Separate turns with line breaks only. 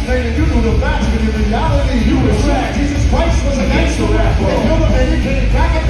explaining you knew the facts, but in reality you were trash. Jesus Christ was a gangster rapper. And you're the man who came back